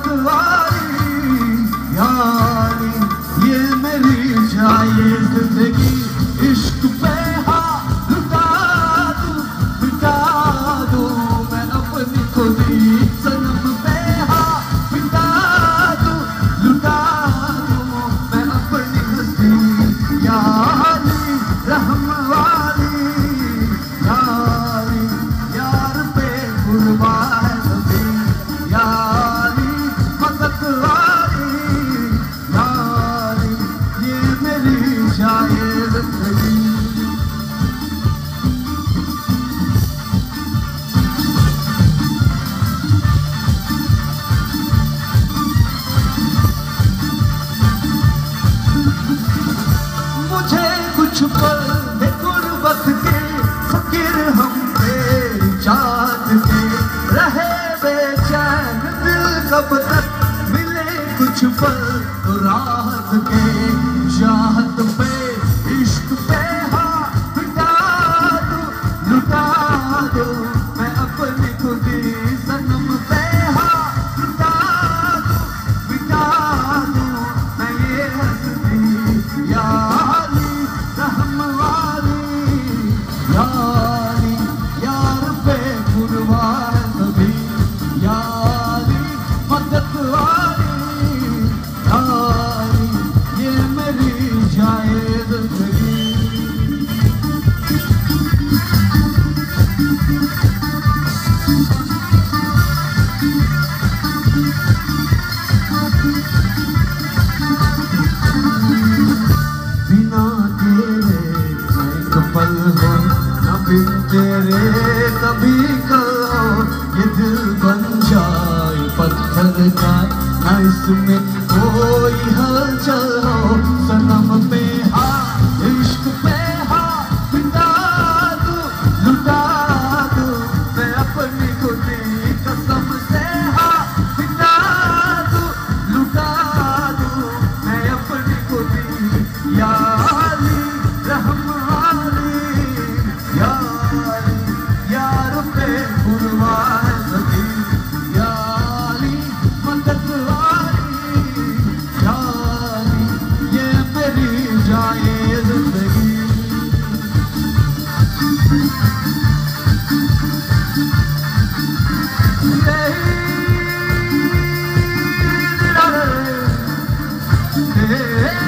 वाली यारी, ये मेरी जाए जिंदगी। इश्क पे हाँ लुटा दूँ मैं अपनी खुदी, सनम पे हाँ लुटा दूँ मैं अपनी हस्ती। यारी रहम वाली यारी, यार पे कुर्बान है सभी। यारी मदद वाली यारी, ये मेरी शायद जिंदगी। मुझे कुछ पल है गुर्बत के, फकीर हम तेरी चाहत के, रहे बेचैन दिल कब तक, मिले कुछ पल तो राहत के। चाहत पे इश्क पे हाँ लुटा दूँ मैं अपनी खुदी, सनम पे हाँ लुटा दूँ मैं ये हस्ती। यारी रहम वाली यारी, यार पे कुर्बान है सभी। यारी मदद वाली यारी, ये मेरी जाए जिंदगी। बिना तेरे मैं एक पल हो, न बिन तेरे कभी कल हो। ये दिल बन जाए पत्थर का, न इसमें कोई हलचल हो। सनम पे हाँ इश्क पे हाँ लुटा दूँ मैं अपनी खुदी, कसम से हाँ लुटा दूँ मैं अपनी खुदी। यारी रहम वाली यारी, यार पे कुर्बान है सभी। यारी मदद वाली यारी, ये मेरी जाए जिंदगी। Hey